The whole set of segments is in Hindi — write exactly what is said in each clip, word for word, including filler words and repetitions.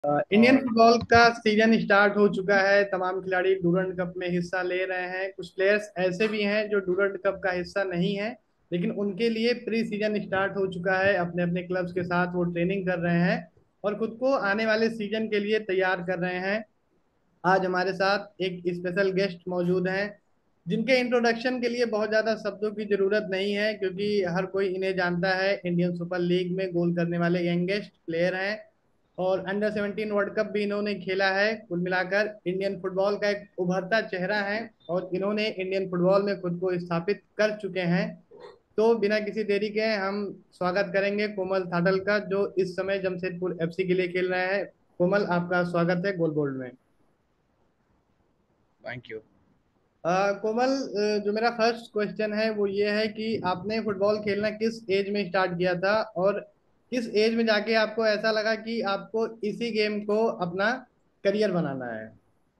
इंडियन और फुटबॉल का सीजन स्टार्ट हो चुका है। तमाम खिलाड़ी डूरंड कप में हिस्सा ले रहे हैं। कुछ प्लेयर्स ऐसे भी हैं जो डूरंड कप का हिस्सा नहीं है, लेकिन उनके लिए प्री सीजन स्टार्ट हो चुका है। अपने अपने क्लब्स के साथ वो ट्रेनिंग कर रहे हैं और खुद को आने वाले सीजन के लिए तैयार कर रहे हैं। आज हमारे साथ एक स्पेशल गेस्ट मौजूद हैं, जिनके इंट्रोडक्शन के लिए बहुत ज़्यादा शब्दों की ज़रूरत नहीं है, क्योंकि हर कोई इन्हें जानता है। इंडियन सुपर लीग में गोल करने वाले यंगेस्ट प्लेयर हैं और अंडर सेवनटीन वर्ल्ड कप भी इन्होंने खेला है। कुल मिलाकर इंडियन फुटबॉल का एक उभरता चेहरा है और इन्होंने इंडियन फुटबॉल में खुद को स्थापित कर चुके हैं। तो बिना किसी देरी के हम स्वागत करेंगे कोमल थाटल का, जो इस समय जमशेदपुर एफसी के लिए खेल रहे हैं। कोमल, आपका स्वागत है गोल बोल्ड में। Thank you. अ, कोमल, अ, जो मेरा फर्स्ट क्वेश्चन है वो ये है कि आपने फुटबॉल खेलना किस एज में स्टार्ट किया था, और किस एज में जाके आपको ऐसा लगा कि आपको इसी गेम को अपना करियर बनाना है।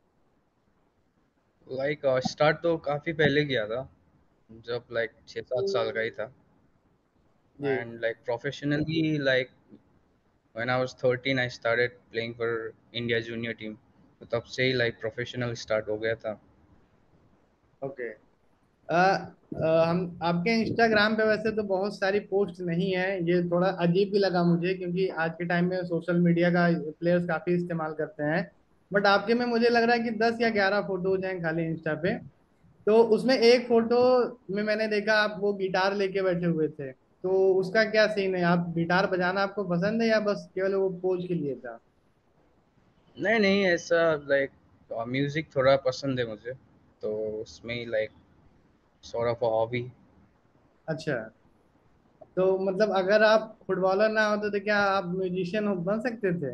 लाइक स्टार्ट तो काफ़ी पहले किया था, जब लाइक छः सात साल का ही था। जी। And like professionally like when I was thirteen I started playing for India junior team. तो तब से ही लाइक प्रोफेशनल स्टार्ट हो गया था। ओके। अ, अ, हम आपके इंस्टाग्राम पे वैसे तो बहुत सारी पोस्ट नहीं है, ये थोड़ा अजीब भी लगा मुझे, क्योंकि आज के टाइम में सोशल मीडिया का प्लेयर्स काफी इस्तेमाल करते हैं। बट आपके में मुझे लग रहा है कि दस या ग्यारह फोटोज हैं खाली इंस्टा पे। तो उसमें एक फोटो में मैंने देखा आप वो गिटार लेके बैठे हुए थे, तो उसका क्या सीन है? आप गिटार बजाना आपको पसंद है या बस केवल वो पोज के लिए था? नहीं नहीं, ऐसा लाइक म्यूज़िक थोड़ा पसंद है मुझे, तो उसमें ही like sort of a hobby. अच्छा। तो मतलब अगर आप फुटबॉलर ना होते तो क्या आप म्यूजिशियन बन सकते थे?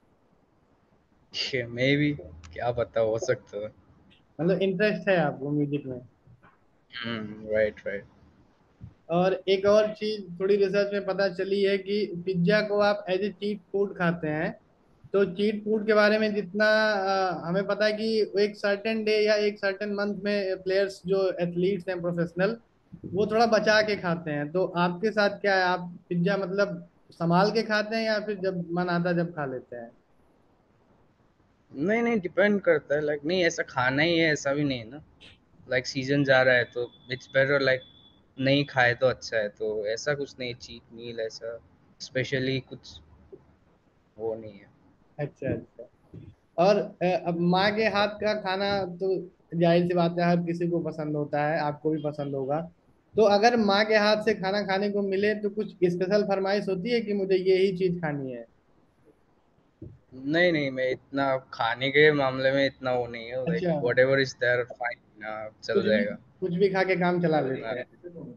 मे भी, क्या पता, हो सकता है। मतलब इंटरेस्ट है आपको म्यूजिक में? Hmm, right right. और एक और चीज थोड़ी रिसर्च में पता चली है कि पिज्जा को आप एज ए चीट फूड खाते हैं। तो चीट फूड के बारे में जितना अ, हमें पता है कि एक सर्टेन डे या एक सर्टेन मंथ में प्लेयर्स जो एथलीट्स हैं प्रोफेशनल, वो थोड़ा बचा के खाते हैं। तो आपके साथ क्या है? आप पिज्जा मतलब संभाल के खाते हैं या फिर जब मन आता जब खा लेते हैं? नहीं नहीं, डिपेंड करता है। लाइक नहीं, ऐसा खाना ही है ऐसा भी नहीं है ना। लाइक सीजन जा रहा है तो इट्स बेटर लाइक नहीं खाए तो अच्छा है। तो ऐसा कुछ नहीं, चीट मील ऐसा स्पेशली कुछ वो नहीं है। अच्छा अच्छा। और अ, अब माँ के हाथ का खाना तो जाहिर सी बात है हर किसी को पसंद होता है, आपको भी पसंद होगा। तो अगर माँ के हाथ से खाना खाने को मिले तो कुछ स्पेशल फरमाइश होती है कि मुझे ये ही चीज खानी है? नहीं नहीं, मैं इतना खाने के मामले में इतना वो नहीं है। लाइक अच्छा। Whatever is there fine, चल कुछ भी जाएगा। कुछ भी खा के काम चला लेते हाँ, हैं।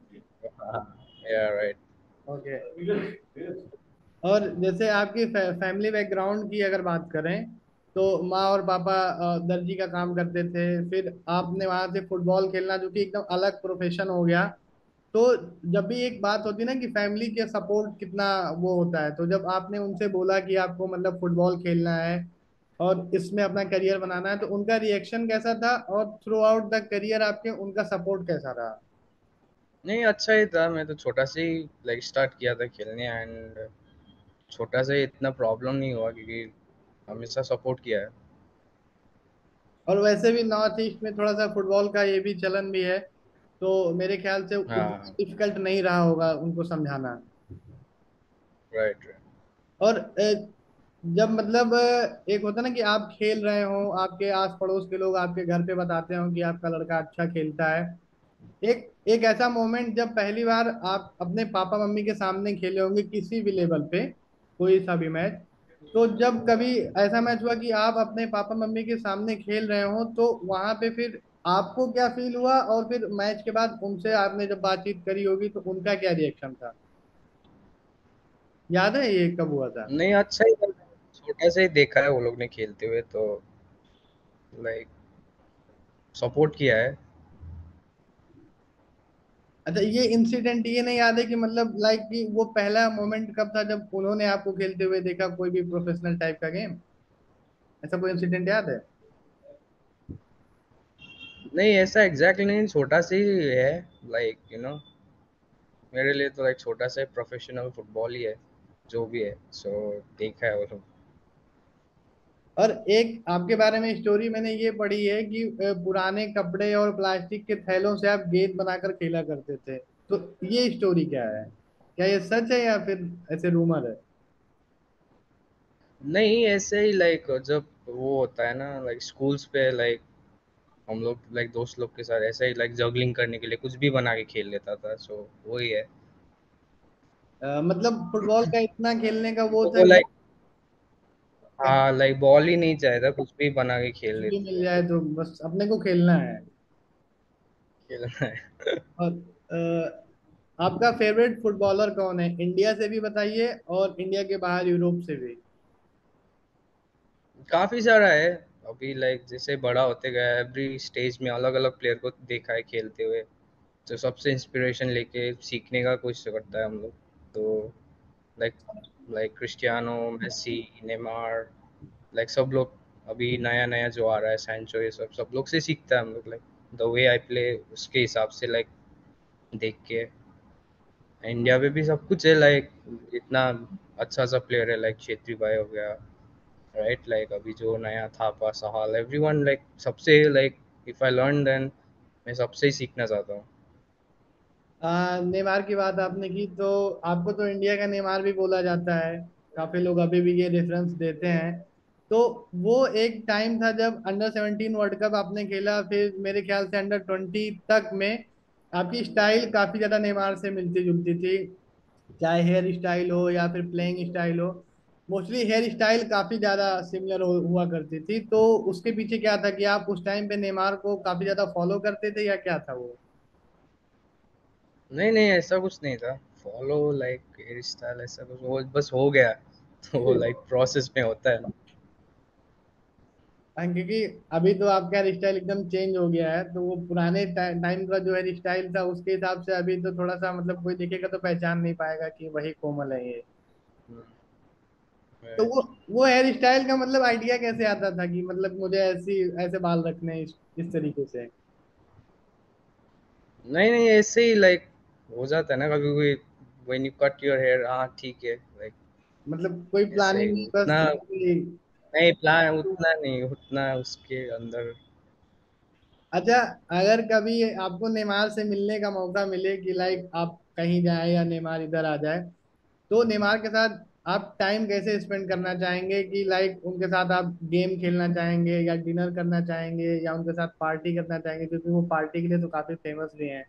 या राइट। ओके। और जैसे आपकी फै, फैमिली बैकग्राउंड की अगर बात करें, तो माँ और पापा अ, दर्जी का काम करते थे, फिर आपने वहां से फुटबॉल खेलना जो कि एकदम अलग प्रोफेशन हो गया। तो जब भी एक बात होती है ना कि फैमिली के सपोर्ट कितना वो होता है, तो जब आपने उनसे बोला कि आपको मतलब फुटबॉल खेलना है और इसमें अपना करियर बनाना है, तो उनका रिएक्शन कैसा था और थ्रू आउट द करियर आपके उनका सपोर्ट कैसा रहा? नहीं, अच्छा ही था। मैं तो छोटा से ही लाइक स्टार्ट किया था खेलने, एंड छोटा से ही इतना प्रॉब्लम नहीं हुआ क्योंकि हमेशा सपोर्ट किया है। और वैसे भी नॉर्थ ईस्ट में थोड़ा सा फुटबॉल का ये भी चलन भी है, तो मेरे ख्याल से उतना हाँ, डिफिकल्ट नहीं रहा होगा उनको समझाना। Right right. और अ, जब मतलब अ, एक होता है ना कि आप खेल रहे हो, आपके आस पड़ोस के लोग आपके घर पे बताते हो कि आपका लड़का अच्छा खेलता है। एक एक ऐसा मोमेंट जब पहली बार आप अपने पापा मम्मी के सामने खेले होंगे किसी भी लेवल पे, कोई सा भी मैच। तो जब कभी ऐसा मैच हुआ कि आप अपने पापा मम्मी के सामने खेल रहे हो, तो वहां पे फिर आपको क्या फील हुआ, और फिर मैच के बाद उनसे आपने जब बातचीत करी होगी तो उनका क्या रिएक्शन था? याद है ये कब हुआ था? नहीं, अच्छा ही था। छोटा से ही देखा है वो लोग ने खेलते हुए, तो लाइक सपोर्ट किया है। अच्छा, ये इंसिडेंट ये नहीं याद है कि मतलब लाइक कि वो पहला मोमेंट कब था जब उन्होंने आपको खेलते हुए देखा कोई भी प्रोफेशनल टाइप का गेम? ऐसा कोई इंसिडेंट याद है? नहीं, ऐसा एग्जैक्टली नहीं, छोटा सा ही है। लाइक यू नो मेरे लिए तो लाइक छोटा सा प्रोफेशनल फुटबॉल ही है, जो भी है। सो देखा है वो लोग। और एक आपके बारे में स्टोरी मैंने ये पढ़ी है कि अ, पुराने कपड़े और प्लास्टिक के थैलों से आप गेंद बनाकर खेला करते थे। तो ये स्टोरी क्या है? क्या ये सच है या फिर ऐसे रूमर है? नहीं, ऐसे ही लाइक जब वो होता है ना लाइक स्कूल्स पे, लाइक हम लोग लाइक दोस्त लोग के साथ ऐसे ही लाइक जगलिंग करने के लिए कुछ भी बना के खेल लेता था, सो वही है। अ, मतलब फुटबॉल का इतना खेलने का वो तो था वो कि लाइक, हाँ लाइक बॉल ही नहीं चाहिए था, कुछ भी बना के कुछ खेल भी लेते मिल थे, जाए तो बस अपने को खेलना है। खेलना है। और अ, आपका फेवरेट फुटबॉलर कौन है? इंडिया से भी बताइए और इंडिया के बाहर यूरोप से भी। काफी सारा है। अभी लाइक जैसे बड़ा होते गया, एवरी स्टेज में अलग अलग प्लेयर को देखा है खेलते हुए, जो सबसे इंस्पिरेशन लेके सीखने का कोशिश करता है हम लोग। तो like like Cristiano, Messi, Neymar, like सब लोग, अभी नया नया जो आ रहा है सैंचो, ये सब सब लोग से सीखता है हम लोग, like the way I play उसके हिसाब से लाइक देख के। इंडिया में भी सब कुछ है, लाइक इतना अच्छा सा प्लेयर है लाइक छेत्री भाई हो गया, राइट, लाइक अभी जो नया थापा सहाल, एवरीवन लाइक सबसे like if I learn then मैं सबसे ही सीखना चाहता हूँ। आ, नेमार की बात आपने की तो आपको तो इंडिया का नेमार भी बोला जाता है। काफी लोग अभी भी ये रेफरेंस देते हैं। तो वो एक टाइम था जब अंडर सेवनटीन वर्ल्ड कप आपने खेला, फिर मेरे ख्याल से अंडर ट्वेंटी तक में आपकी स्टाइल काफी ज्यादा नेमार से मिलती जुलती थी। चाहे हेयर स्टाइल हो या फिर प्लेइंग स्टाइल हो, मोस्टली हेयर स्टाइल काफी ज्यादा सिमिलर हुआ करती थी। तो उसके पीछे क्या था कि आप उस टाइम पे नेमार को काफी ज्यादा फॉलो करते थे या क्या था वो? नहीं नहीं, ऐसा कुछ नहीं था फॉलो, लाइक हेयर स्टाइल ऐसा कुछ, वो बस हो गया। तो वो लाइक प्रोसेस में होता है ना। हाँ, क्योंकि अभी तो आपका हेयर स्टाइल एकदम चेंज हो गया है, तो वो पुराने टाइम का जो हेयर स्टाइल था उसके हिसाब से अभी तो थोड़ा सा मतलब कोई देखेगा तो पहचान नहीं पाएगा कि वही कोमल है ये। तो वो Right. वो हेयर स्टाइल का मतलब आइडिया कैसे आता था कि मतलब मुझे ऐसी ऐसे बाल रखने हैं इस, इस तरीके से? नहीं नहीं, ऐसे ही लाइक हो जाता है ना कभी कोई, when you cut your hair, हाँ ठीक है लाइक मतलब कोई ऐसे ही प्लानिंग नहीं, बस उतना, ऐसे ही? नहीं प्लान उतना नहीं, उतना उसके अंदर। अच्छा, अगर कभी आपको नेमार से मिलने का मौका मिले कि लाइक आप कहीं जाए या नेमार इधर आ जाए, तो नेमार के साथ आप टाइम कैसे स्पेंड करना चाहेंगे? कि लाइक उनके साथ आप गेम खेलना चाहेंगे या डिनर करना चाहेंगे या उनके साथ पार्टी करना चाहेंगे, क्योंकि वो पार्टी के लिए तो काफी फेमस भी हैं।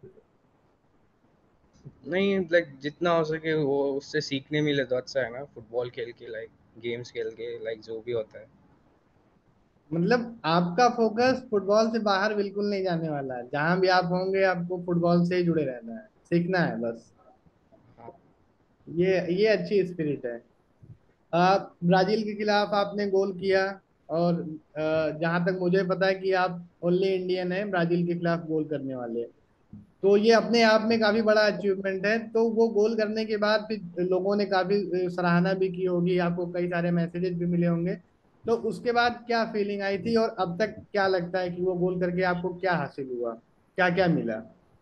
नहीं लाइक जितना हो सके वो उससे सीखने मिले तो अच्छा है ना, फुटबॉल खेल के, लाइक गेम्स खेल के, लाइक जो भी होता है। मतलब आपका फोकस फुटबॉल से बाहर बिल्कुल नहीं जाने वाला है, जहां भी आप होंगे आपको फुटबॉल से ही जुड़े रहना है, सीखना है बस। हाँ। ये ये अच्छी स्पिरिट है। आप ब्राजील के खिलाफ आपने गोल किया, और जहां तक मुझे पता है कि आप ओनली इंडियन हैं ब्राजील के खिलाफ गोल करने वाले। तो ये अपने आप में काफी बड़ा अचीवमेंट है। तो वो गोल करने के बाद फिर लोगों ने काफी अ, सराहना भी की होगी, आपको कई सारे मैसेजेस भी मिले होंगे। तो उसके बाद क्या फीलिंग आई थी, और अब तक क्या लगता है कि वो गोल करके आपको क्या हासिल हुआ, क्या क्या मिला?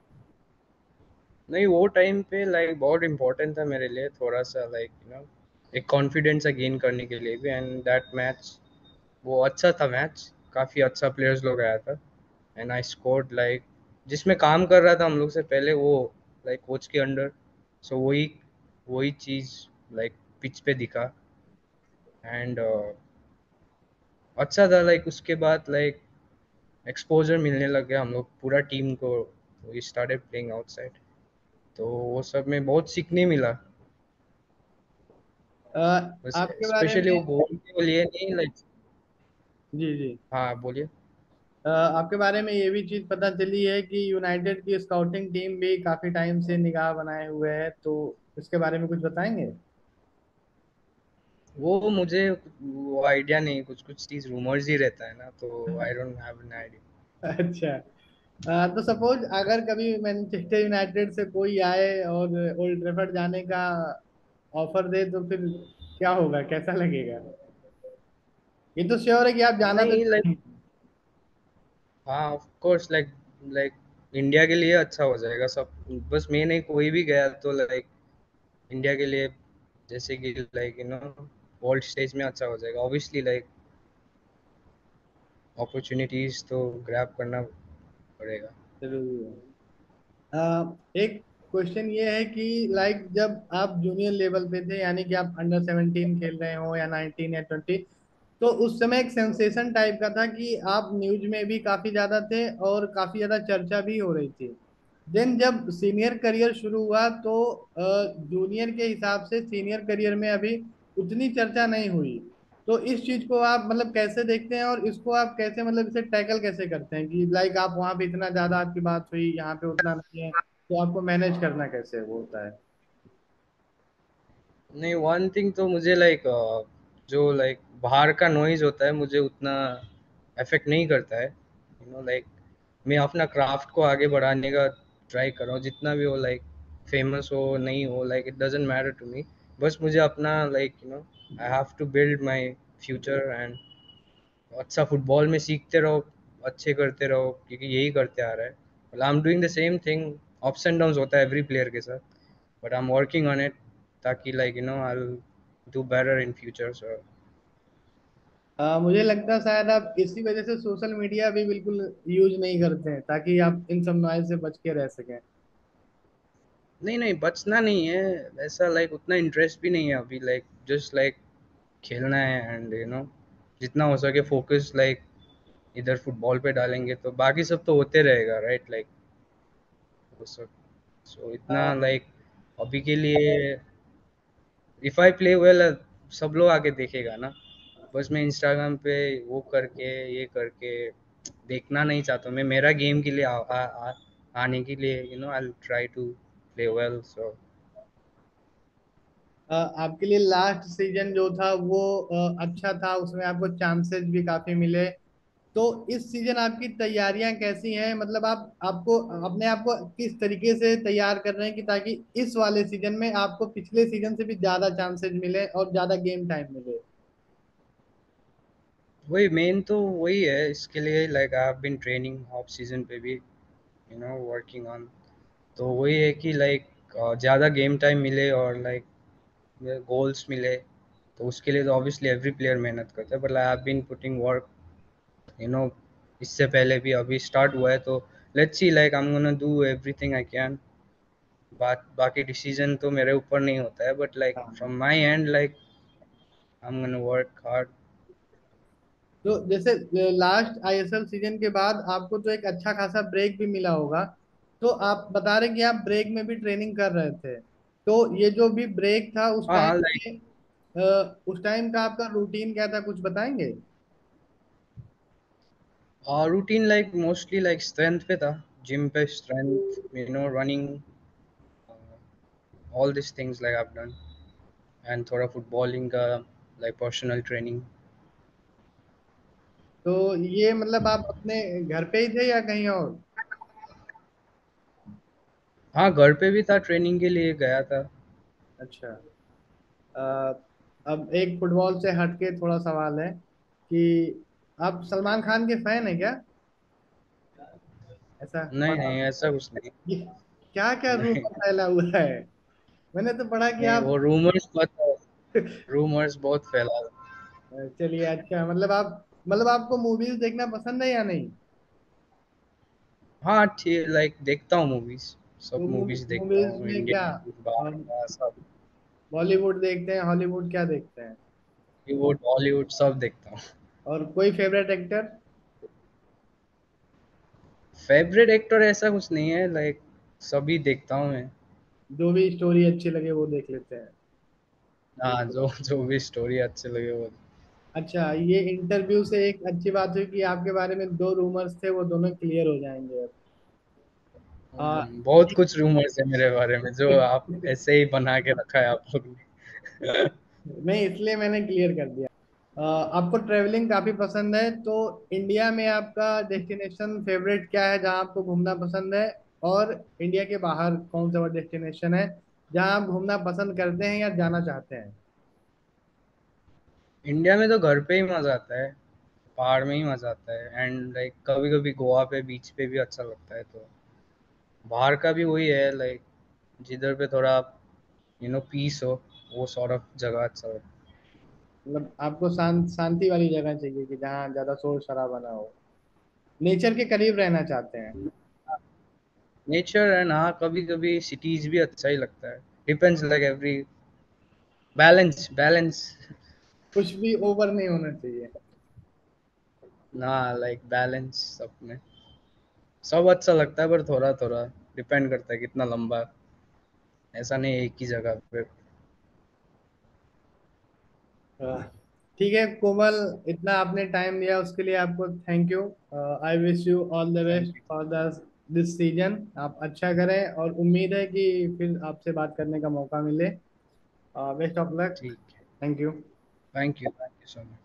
नहीं, वो टाइम पे लाइक बहुत इम्पोर्टेंट था मेरे लिए, थोड़ा सा लाइक यू नो एक कॉन्फिडेंस गेन करने के लिए भी, एंड दैट मैच, वो अच्छा था मैच, काफ़ी अच्छा प्लेयर्स लोग आया था, एंड आई स्कोर्ड लाइक, जिसमें काम कर रहा था हम लोग से पहले वो, लाइक कोच के अंडर, सो वही वही चीज़ लाइक पिच पे दिखा, एंड uh, अच्छा था, लाइक उसके बाद लाइक एक्सपोजर मिलने लग गया हम लोग पूरा टीम को, वी स्टार्टेड प्लेइंग आउटसाइड, तो वो सब में बहुत सीखने मिला, अ, बस आपके बारे स्पेशली में। वो गोल के लिए नहीं, लाइक। जी जी। हाँ बोलिए। अ, आपके बारे में ये भी चीज पता चली है कि यूनाइटेड की स्काउटिंग टीम भी काफी टाइम से निगाह बनाए हुए है, तो इसके बारे में कुछ बताएंगे? वो मुझे वो आइडिया नहीं, कुछ कुछ चीज रूमर्स ही रहता है ना, तो I don't have an idea. अच्छा। अ, तो सपोज अगर कभी मैनचेस्टर यूनाइटेड से कोई आए और ओल्ड ट्रैफर्ड जाने का ऑफर दे, तो फिर क्या होगा, कैसा लगेगा? ये तो श्योर है कि आप जाना तो नहीं लाइक, चाहेंगे। हाँ of course, like like India के लिए अच्छा हो जाएगा सब, बस मैं नहीं, कोई भी गया तो लाइक इंडिया के लिए, जैसे कि like you know world stage में अच्छा हो जाएगा ऑब्वियसली, लाइक अपॉर्चुनिटीज तो ग्रैब करना पड़ेगा। जरूरी है। अ, एक क्वेश्चन ये है कि लाइक जब आप जूनियर लेवल पे थे, यानी कि आप अंडर सेवनटीन खेल रहे हो या नाइनटीन या ट्वेंटी, तो उस समय एक सेंसेशन टाइप का था कि आप न्यूज में भी काफी ज्यादा थे और काफी ज्यादा चर्चा भी हो रही थी। देन जब सीनियर करियर शुरू हुआ तो जूनियर के हिसाब से सीनियर करियर में अभी उतनी चर्चा नहीं हुई। तो इस चीज को आप मतलब कैसे देखते हैं, और इसको आप कैसे मतलब इसे टैकल कैसे करते हैं कि लाइक आप वहां पे इतना ज्यादा आपकी बात हुई, यहाँ पे उतना नहीं है, तो आपको मैनेज करना कैसे वो होता है? नहीं, वन थिंग तो मुझे लाइक जो लाइक बाहर का नॉइज होता है मुझे उतना अफेक्ट नहीं करता है। यू नो लाइक मैं अपना क्राफ्ट को आगे बढ़ाने का ट्राई कर रहा हूँ, जितना भी हो, लाइक फेमस हो नहीं हो, like it doesn't matter to me. बस मुझे अपना like you know I have to build my future and अच्छा फुटबॉल में सीखते रहो, अच्छे करते रहो, क्योंकि यही करते आ रहा है। I am doing the same thing. Ups and downs होता है एवरी प्लेयर के साथ, but I am working on it, ताकि like you know I will do better in future. So uh, मुझे लगता है शायद आप इसी वजह से सोशल मीडिया भी बिल्कुल यूज नहीं करते हैं, ताकि आप इन सब नॉइज से बच के रह सकें। नहीं नहीं, बचना नहीं है, ऐसा लाइक उतना इंटरेस्ट भी नहीं है अभी, लाइक जस्ट लाइक खेलना है एंड यू नो जितना हो सके फोकस लाइक इधर फुटबॉल पे डालेंगे तो बाकी सब तो होते रहेगा, राइट? लाइक वो सब। सो इतना लाइक अभी के लिए इफ आई प्ले वेल सब लोग आके देखेगा ना। बस मैं इंस्टाग्राम पे वो करके ये करके देखना नहीं चाहता हूँ। मैं मेरा गेम के लिए आ, आ, आ, आने के लिए you know I try to play well. So uh, आपके लिए लास्ट सीजन जो था वो अ, अच्छा था, उसमें आपको चांसेस भी काफी मिले। तो इस सीजन आपकी तैयारियां कैसी हैं, मतलब आप आपको अपने आप को किस तरीके से तैयार कर रहे हैं कि ताकि इस वाले सीजन में आपको पिछले सीजन से भी ज्यादा चांसेस मिले और ज्यादा गेम टाइम मिले? वही मेन तो वही है इसके लिए, like I have been training off season पे भी, यू नो वर्किंग ऑन। तो वही है कि लाइक ज़्यादा गेम टाइम मिले और लाइक गोल्स मिले, तो उसके लिए तो ऑब्वियसली एवरी प्लेयर मेहनत करता है, but I have been putting work, you know इससे पहले भी। अभी स्टार्ट हुआ है तो let's see, like I am gonna do everything I can. बात बाकी डिसीजन तो मेरे ऊपर नहीं होता है, but like from my end like I am gonna work hard. तो जैसे लास्ट आईएसएल सीजन के बाद आपको तो एक अच्छा खासा ब्रेक भी मिला होगा, तो आप बता रहे कि आप ब्रेक में भी ट्रेनिंग कर रहे थे, तो ये जो भी ब्रेक था उस हाँ टाइम लाइक में अ, उस टाइम का आपका रूटीन क्या था, कुछ बताएंगे? Routine like mostly like strength पे था, जिम पे strength, you know running, all this things like I have done, and थोड़ा फुटबॉलिंग का लाइक पर्सनल ट्रेनिंग। तो ये मतलब आप अपने घर पे ही थे या कहीं और? हाँ, घर पे भी था, ट्रेनिंग के लिए गया था। अच्छा। अ, अब एक फुटबॉल से हटके थोड़ा सवाल है कि आप सलमान खान के फैन है क्या? ऐसा नहीं पढ़ा, नहीं, ऐसा कुछ नहीं। ये क्या क्या नहीं रूमर फैला हुआ है? मैंने तो पढ़ा कि नहीं, आप वो रूमर्स बहुत रूमर्स बहुत फैला। चलिए अच्छा, मतलब आप मतलब आपको मूवीज देखना पसंद है या नहीं? हाँ ठीक, लाइक देखता हूँ मूवीज, सब तो मूवीज देखता मूवीज हूँ, में क्या, इंडियन बाहर का सब। बॉलीवुड देखते हैं, हॉलीवुड क्या देखते हैं? बॉलीवुड हॉलीवुड सब देखता हूँ। और कोई फेवरेट एक्टर? फेवरेट एक्टर ऐसा कुछ नहीं है, लाइक सभी देखता हूँ मैं। जो भी स्टोरी अच्छी लगे वो देख लेते हैं। हाँ, जो जो भी स्टोरी अच्छे लगे वो। अच्छा, ये इंटरव्यू से एक अच्छी बात हुई कि आपके बारे में दो रूमर्स थे, वो दोनों क्लियर हो जाएंगे अब। आ, हम्म, बहुत कुछ रूमर्स है मेरे बारे में जो आप ऐसे ही बना के रखा है आप लोग ने। नहीं, इसलिए मैंने क्लियर कर दिया। आ, आपको ट्रेवलिंग काफी पसंद है, तो इंडिया में आपका डेस्टिनेशन फेवरेट क्या है जहाँ आपको घूमना पसंद है? और इंडिया के बाहर कौन सा डेस्टिनेशन है जहाँ आप घूमना पसंद करते हैं या जाना चाहते हैं? इंडिया में तो घर पे ही मजा आता है, पहाड़ में ही मजा आता है, एंड लाइक कभी कभी गोवा पे बीच पे भी अच्छा लगता है। तो बाहर का भी वही है, लाइक जिधर पे थोड़ा यू नो पीस हो, वो सॉर्ट ऑफ जगह अच्छा लगता है। मतलब आपको शांत शांति वाली जगह चाहिए कि जहाँ ज्यादा शोर शराबा ना हो, नेचर के करीब रहना चाहते हैं। नेचर एंड हाँ, कभी कभी सिटीज भी अच्छा ही लगता है। Depends like every, balance balance. कुछ भी ओवर नहीं होना चाहिए। ना, लाइक बैलेंस सब में। सब अच्छा लगता है पर थोड़ा थोड़ा डिपेंड करता है कितना लंबा। ऐसा नहीं एक ही जगह पे। हाँ। ठीक है कोमल, इतना आपने टाइम दिया उसके लिए आपको thank you. I wish you all the thank best you. For the this season. आप अच्छा करें और उम्मीद है कि फिर आपसे बात करने का मौका मिले। Best of luck. ठीक है। Thank you. Thank you, thank you so much.